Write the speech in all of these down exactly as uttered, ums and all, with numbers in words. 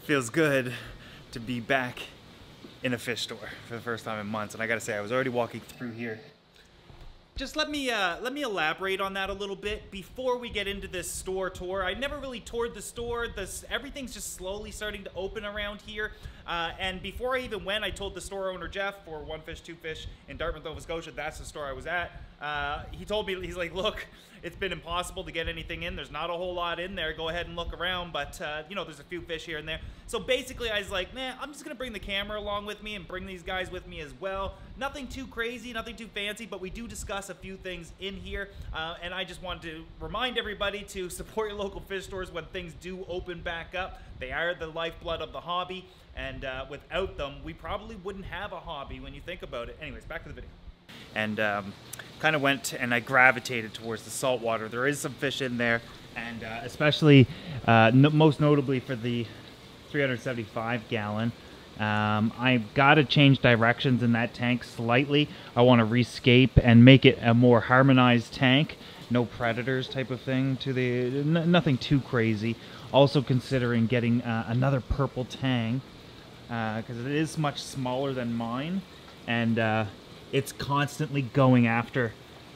Feels good to be back in a fish store for the first time in months, and I gotta say, I was already walking through here. Just let me uh, let me elaborate on that a little bit before we get into this store tour. I never really toured the store. This everything's just slowly starting to open around here. Uh, and before I even went, I told the store owner Jeff for One Fish, Two Fish in Dartmouth, Nova Scotia. That's the store I was at. Uh, he told me, he's like, look, it's been impossible to get anything in. There's not a whole lot in there. Go ahead and look around, but uh, you know, there's a few fish here and there. So basically, I was like, man, I'm just gonna bring the camera along with me and bring these guys with me as well. Nothing too crazy, nothing too fancy, but we do discuss a few things in here. Uh, and I just wanted to remind everybody to support your local fish stores when things do open back up. They are the lifeblood of the hobby, and uh, without them, we probably wouldn't have a hobby when you think about it. Anyways, back to the video. And um, kind of went and I gravitated towards the saltwater. There is some fish in there, and uh, especially, uh, no, most notably for the three hundred seventy-five gallon. Um, I've got to change directions in that tank slightly. I want to rescape and make it a more harmonized tank. No predators type of thing to the, n nothing too crazy. Also considering getting uh, another purple tang, because uh, it is much smaller than mine, and uh, it's constantly going after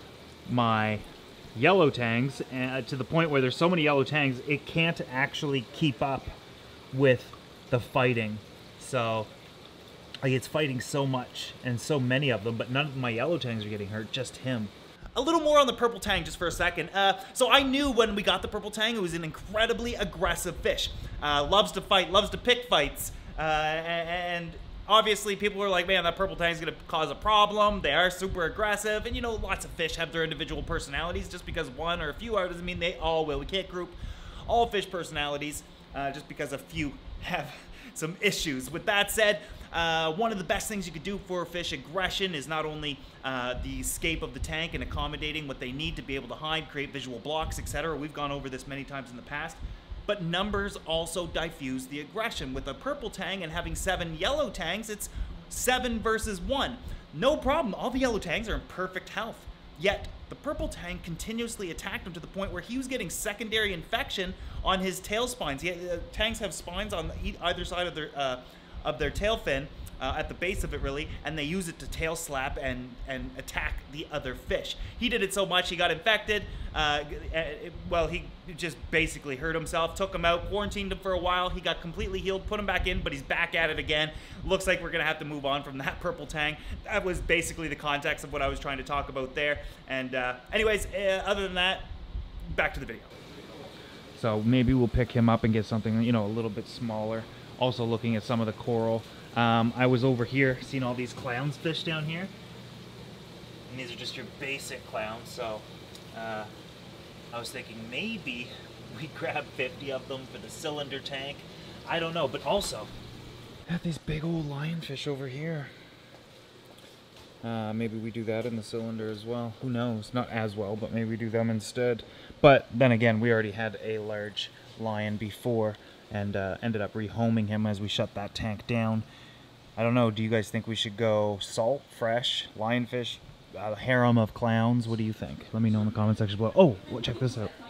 my yellow tangs, uh, to the point where there's so many yellow tangs, it can't actually keep up with the fighting. So, like, it's fighting so much, and so many of them, but none of my yellow tangs are getting hurt, just him. A little more on the purple tang just for a second. Uh, so I knew when we got the purple tang, it was an incredibly aggressive fish. Uh, loves to fight, loves to pick fights, uh, and obviously people were like, man, that purple tang is going to cause a problem. They are super aggressive, and you know, lots of fish have their individual personalities. Just because one or a few are doesn't mean they all will. We can't group all fish personalities uh, just because a few have some issues. With that said, uh, one of the best things you could do for fish aggression is not only uh, the scape of the tank and accommodating what they need to be able to hide, create visual blocks, et cetera. We've gone over this many times in the past. But numbers also diffuse the aggression. With a purple tang and having seven yellow tangs, it's seven versus one. No problem. All the yellow tangs are in perfect health. Yet, the purple tang continuously attacked him to the point where he was getting secondary infection on his tail spines. He, uh, tangs have spines on either side of their uh, of their tail fin, uh, at the base of it really, and they use it to tail slap and, and attack the other fish. He did it so much, he got infected. Uh, it, well, he just basically hurt himself, took him out, quarantined him for a while. He got completely healed, put him back in, but he's back at it again. Looks like we're gonna have to move on from that purple tang. That was basically the context of what I was trying to talk about there. And uh, anyways, uh, other than that, back to the video. So maybe we'll pick him up and get something, you know, a little bit smaller. Also looking at some of the coral. Um, I was over here, seeing all these clownsfish down here. And these are just your basic clowns, so uh, I was thinking maybe we grab fifty of them for the cylinder tank. I don't know, but also, I have these big old lionfish over here. Uh, maybe we do that in the cylinder as well. Who knows? Not as well, but maybe we do them instead. But then again, we already had a large lion before, and uh, ended up rehoming him as we shut that tank down. I don't know, do you guys think we should go salt, fresh, lionfish, a harem of clowns? What do you think? Let me know in the comment section below. Oh, well, check this out.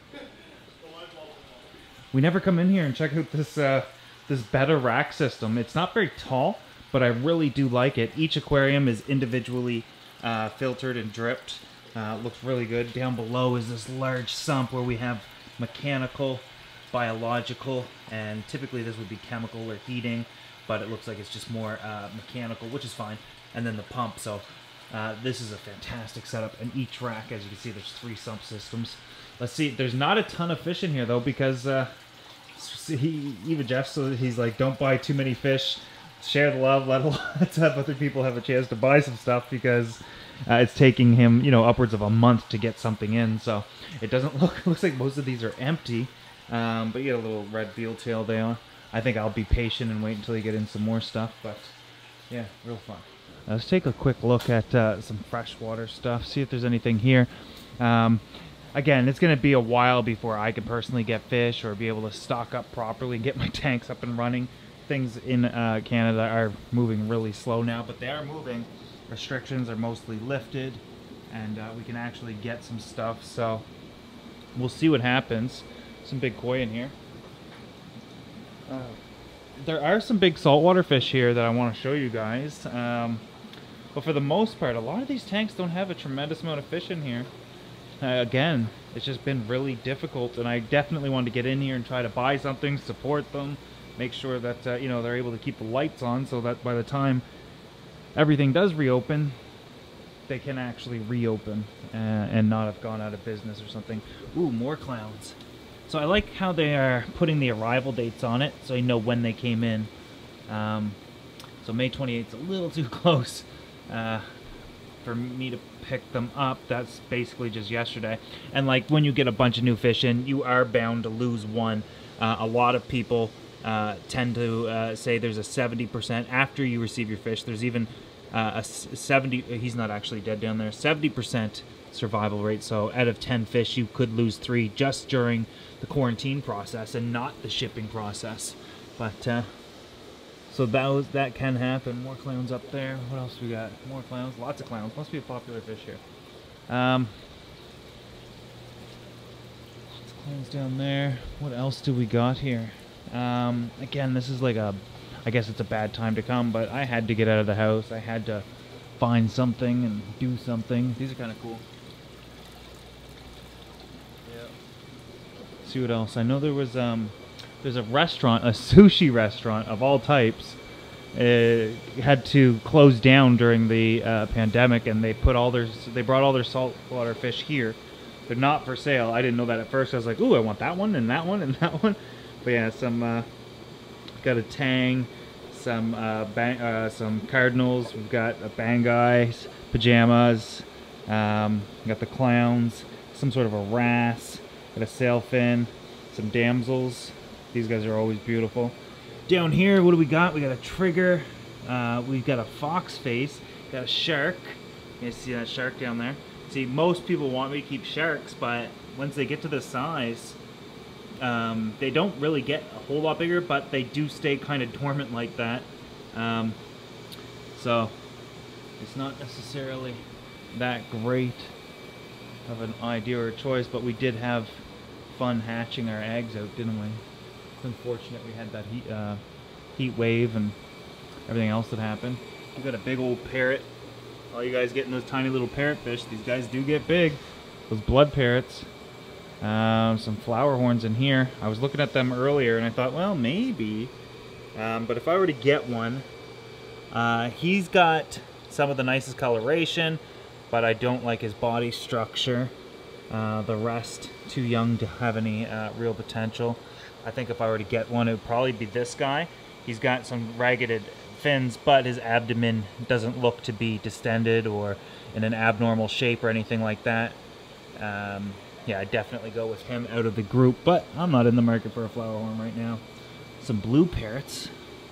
We never come in here and check out this uh, this better rack system. It's not very tall, but I really do like it. Each aquarium is individually uh, filtered and dripped. Uh, looks really good. Down below is this large sump where we have mechanical, biological, and typically this would be chemical or heating, but it looks like it's just more uh, mechanical, which is fine. And then the pump. So uh, this is a fantastic setup. And each rack, as you can see, there's three sump systems. Let's see. There's not a ton of fish in here though, because uh, he, even Jeff, so he's like, don't buy too many fish. Share the love. Let let's have other people have a chance to buy some stuff, because uh, it's taking him, you know, upwards of a month to get something in. So it doesn't look. It looks like most of these are empty. Um, but you get a little red veal tail there. I think I'll be patient and wait until you get in some more stuff. But yeah, real fun. Uh, let's take a quick look at uh, some freshwater stuff. See if there's anything here. Um, again, it's going to be a while before I can personally get fish or be able to stock up properly and get my tanks up and running. Things in uh, Canada are moving really slow now, but they are moving. Restrictions are mostly lifted, and uh, we can actually get some stuff. So we'll see what happens. Some big koi in here. Uh, there are some big saltwater fish here that I want to show you guys. Um, but for the most part, a lot of these tanks don't have a tremendous amount of fish in here. Uh, again, it's just been really difficult, and I definitely wanted to get in here and try to buy something, support them, make sure that uh, you know, they're able to keep the lights on so that by the time everything does reopen, they can actually reopen uh, and not have gone out of business or something. Ooh, more clowns. So I like how they are putting the arrival dates on it so you know when they came in. Um, so May twenty-eighth is a little too close uh, for me to pick them up. That's basically just yesterday. And like when you get a bunch of new fish in, you are bound to lose one. Uh, a lot of people uh, tend to uh, say there's a seventy percent after you receive your fish. There's even uh, a seventy, he's not actually dead down there, seventy percent survival rate. So out of ten fish, you could lose three just during the quarantine process and not the shipping process. But uh, so that was, that can happen. More clowns up there. What else we got? More clowns. Lots of clowns. Must be a popular fish here. Um, lots of clowns down there. What else do we got here? Um, again, this is like a, I guess it's a bad time to come, but I had to get out of the house. I had to find something and do something. These are kind of cool. See what else. I know there was um there's a restaurant, a sushi restaurant of all types, uh, had to close down during the uh, pandemic, and they put all their they brought all their saltwater fish here. They're not for sale. I didn't know that at first. I was like, ooh, I want that one and that one and that one. But yeah, some uh, got a tang, some uh, bang, uh, some cardinals. We've got a bangais, pajamas. Um, got the clowns, some sort of a wrasse. Got a sailfin, some damsels. These guys are always beautiful. Down here, what do we got? We got a trigger. Uh, we've got a fox face. Got a shark. You guys see that shark down there? See, most people want me to keep sharks, but once they get to this size, um, they don't really get a whole lot bigger, but they do stay kind of dormant like that. Um, so it's not necessarily that great of an idea or a choice, but we did have fun hatching our eggs out, didn't we? It's unfortunate we had that heat, uh, heat wave and everything else that happened. We got a big old parrot. All you guys getting those tiny little parrotfish. These guys do get big. Those blood parrots. Um, some flower horns in here. I was looking at them earlier and I thought, well, maybe. Um, but if I were to get one, uh, he's got some of the nicest coloration, but I don't like his body structure. Uh, the rest, too young to have any uh, real potential. I think if I were to get one, it would probably be this guy. He's got some ragged fins, but his abdomen doesn't look to be distended or in an abnormal shape or anything like that. Um, yeah, I'd definitely go with him out of the group, but I'm not in the market for a flower horn right now. Some blue parrots.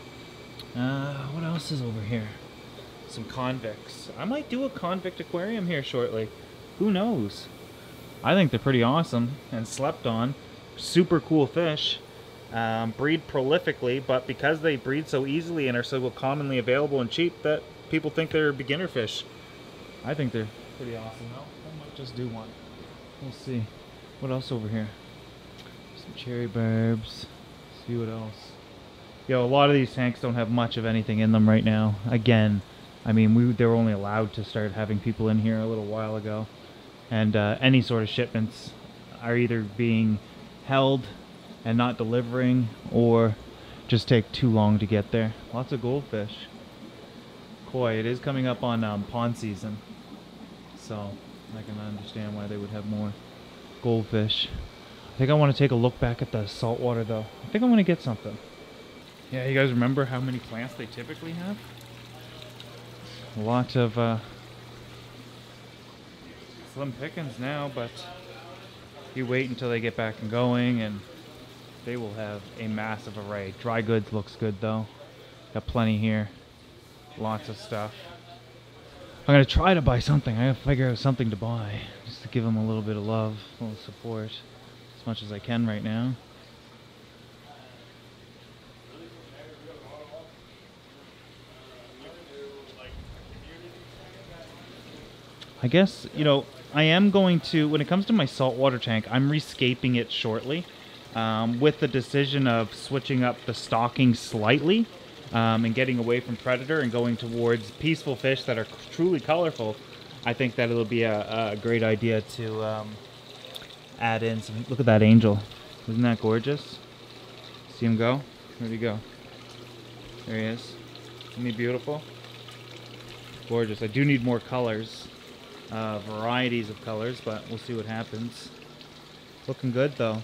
Uh, what else is over here? Some convicts. I might do a convict aquarium here shortly. Who knows? I think they're pretty awesome and slept on. Super cool fish. Um, breed prolifically, but because they breed so easily and are so commonly available and cheap, that people think they're beginner fish. I think they're pretty awesome though. I might just do one. We'll see. What else over here? Some cherry barbs. See what else. Yo, a lot of these tanks don't have much of anything in them right now. Again, I mean, we they were only allowed to start having people in here a little while ago. And uh, any sort of shipments are either being held and not delivering, or just take too long to get there. Lots of goldfish. Koi, it is coming up on um, pond season, so I can understand why they would have more goldfish. I think I want to take a look back at the saltwater though. I think I'm going to get something. Yeah, you guys remember how many plants they typically have? A lot of uh, slim pickings now, but you wait until they get back and going and they will have a massive array. Dry goods looks good though. Got plenty here. Lots of stuff. I'm going to try to buy something. I gotta figure out something to buy just to give them a little bit of love, a little support, as much as I can right now. I guess, you know, I am going to, when it comes to my saltwater tank, I'm rescaping it shortly. um, with the decision of switching up the stocking slightly um, and getting away from predator and going towards peaceful fish that are truly colorful, I think that it'll be a, a great idea to um, add in some. Look at that angel. Isn't that gorgeous? See him go? Where'd he go? There he is. Isn't he beautiful? Gorgeous. I do need more colors, uh, varieties of colors, but we'll see what happens. Looking good though.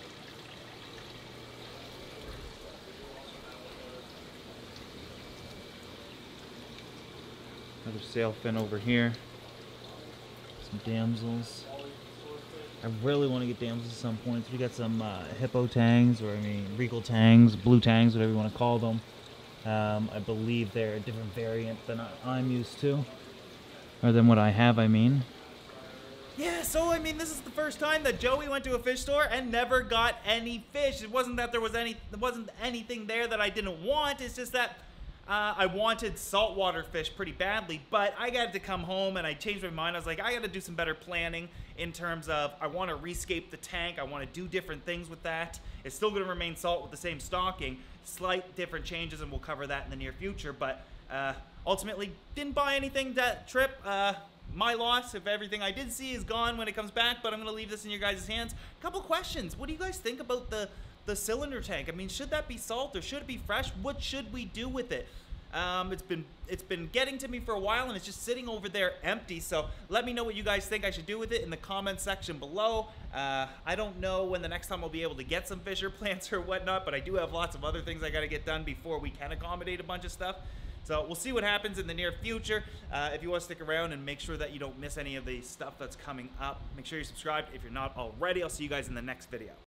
Another sailfin over here. Some damsels. I really want to get damsels at some point. We got some uh, hippo tangs, or I mean regal tangs, blue tangs, whatever you want to call them. Um, I believe they're a different variant than I'm used to, or than what I have, I mean. Yeah, so I mean, this is the first time that Joey went to a fish store and never got any fish. It wasn't that there was any, there wasn't anything there that I didn't want. It's just that uh, I wanted saltwater fish pretty badly, but I got to come home and I changed my mind. I was like, I got to do some better planning in terms of I want to rescape the tank. I want to do different things with that. It's still going to remain salt with the same stocking. Slight different changes, and we'll cover that in the near future. But uh, ultimately, didn't buy anything that trip. Uh, my loss if everything I did see is gone when it comes back, but I'm going to leave this in your guys' hands. A couple questions. What do you guys think about the, the cylinder tank? I mean, should that be salt or should it be fresh? What should we do with it? Um, it's been it's been getting to me for a while, and it's just sitting over there empty. So let me know what you guys think I should do with it in the comment section below. Uh, I don't know when the next time I'll be able to get some fisher plants or whatnot, but I do have lots of other things I got to get done before we can accommodate a bunch of stuff. So we'll see what happens in the near future. Uh, if you want to stick around and make sure that you don't miss any of the stuff that's coming up, make sure you're subscribed if you're not already. I'll see you guys in the next video.